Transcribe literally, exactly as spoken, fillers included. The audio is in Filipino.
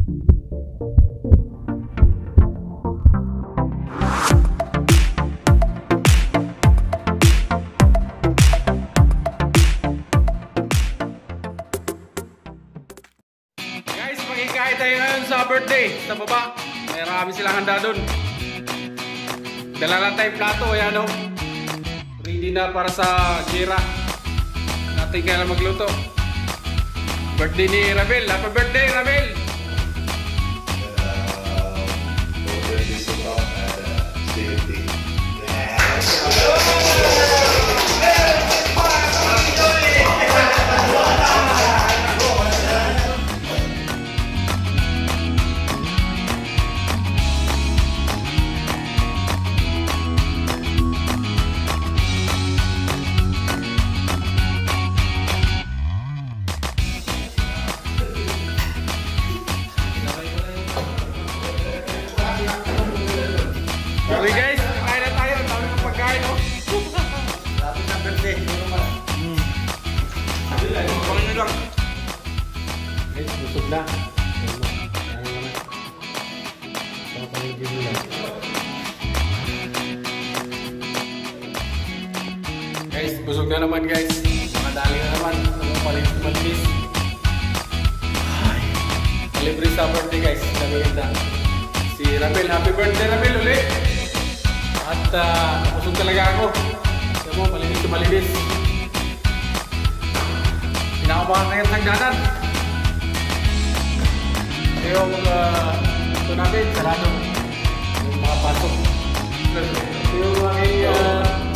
Kahit tayo ngayon sa birthday, sa baba, may marami silang handa doon. Dala lang tayong plato, ayan o. Ready na para sa gira. Natin kaya lang magluto. Birthday ni Rabel. Happy birthday, Rabel! Okay guys, kain na tayo. Ang dami ng pagkain, oh. Lapit ng birthday. Hmm. Pangin nyo lang. Guys, busog na. Kain naman. Papangin nyo lang. Guys, busog na naman guys. Makadali na naman. Palit-palis. Libre sa birthday guys. Dami ganda. Si Rabel, happy birthday Rabel ulit. At uh, busog talaga ako. Kaya mo, malinis to malinis. Pinakabakan kayo ng hagdanan. Yung uh, ito natin, sarado. Yung mga pasok. Yung aking uh,